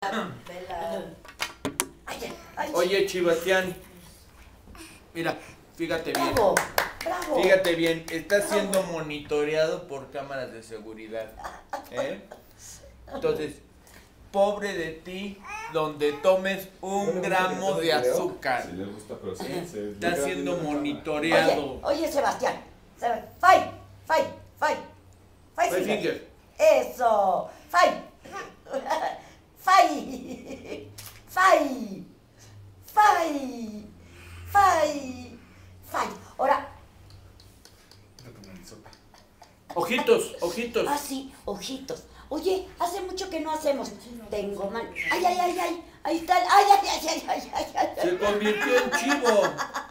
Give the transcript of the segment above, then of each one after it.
Oye, Chibastián, mira, fíjate bien. Bravo, bravo. Fíjate bien, está siendo monitoreado por cámaras de seguridad. Entonces, pobre de ti, donde tomes un gramo de azúcar. Si le gusta, pero sí, Está siendo monitoreado. Oye, Sebastián. Fight. Five fingers. Eso. Fight. Ahora. Ojitos, ojitos. Ah, sí, ojitos. Oye, hace mucho que no hacemos. Tengo mal. Ay. Ahí está. Ay. Se convirtió en chivo.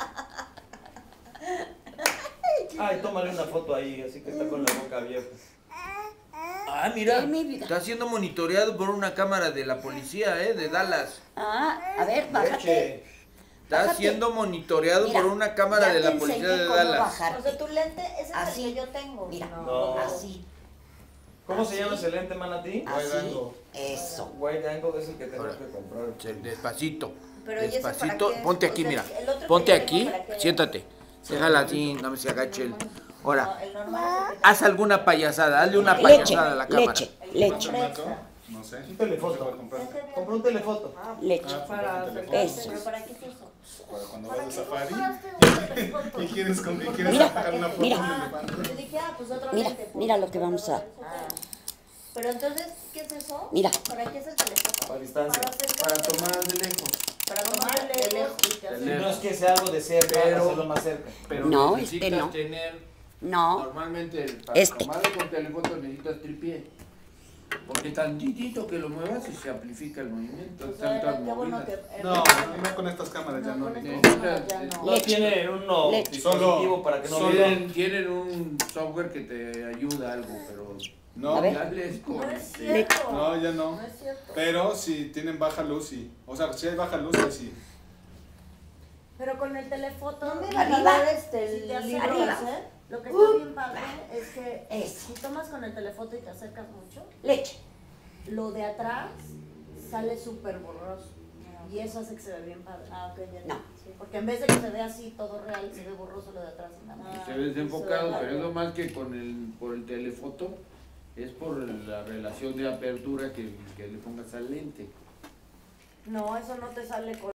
Ay, tómale una foto ahí, así que está con la boca abierta. Ah, mira, Mi vida. está siendo monitoreado por una cámara de la policía, de Dallas. Ah, a ver, bájate. Leche. Está Bájate. siendo monitoreado Mira, por una cámara ya de la te policía enseñé de cómo Dallas. bajarte. O sea, tu lente ese es Así. el que yo tengo. Mira, No. así. ¿Cómo se llama ese lente, Manatí? Así. Eso. Wide angle es el que tenemos Ahora. que comprar. Despacito. Pero ¿y ese para Despacito. qué? Ponte O aquí, sea, mira. el otro que Ponte yo tengo, aquí, ¿para qué? siéntate. Déjala así, no me se agache el. Ahora, No, el normal es haz alguna payasada, hazle una Leche, payasada a la cámara. leche. No sé. Un telefoto. Compré un telefoto. Leche. para Eso. ¿Pero para qué es eso? Para cuando vas de safari y Y quieres Mira, sacar una foto mira. del elefante. yo dije, pues otro Mira, lente. mira lo que vamos a- Pero entonces, ¿qué es eso? Mira. ¿Para qué es el teléfono? Para distancia. Para tomar de lejos. Para tomar de lejos. No es que sea algo de cerca, Pero- hacerlo más cerca. Pero No, necesitas no. tener. No. Normalmente para Este. tomarlo con teléfono necesitas tripié. Porque tantitito que lo muevas y se amplifica el movimiento. O sea, Tantas qué bueno movidas. que... No, no con estas cámaras ya no. con Nico. estas cámaras ya no. No tiene uno Leche. dispositivo para que no vea. Tienen un software que te ayuda algo, pero No, A ver. darles con No es cierto. no, ya no. No es cierto. Pero si tienen baja luz, sí. O sea, si hay baja luz, ahí sí. Pero con el teléfono, No, no mira, me arriba. el libro Arriba. ese, lo que está bien padre es que Eso. si tomas con el teléfono y te acercas mucho, Leche. lo de atrás sale súper borroso. Y eso hace que se ve bien padre. Ah, ok, ya. No. Sí, porque en vez de que se vea así todo real, se ve borroso lo de atrás. se ve desenfocado, pero es lo más que por el telefoto es por la relación de apertura que le pongas al lente. No, eso no te sale con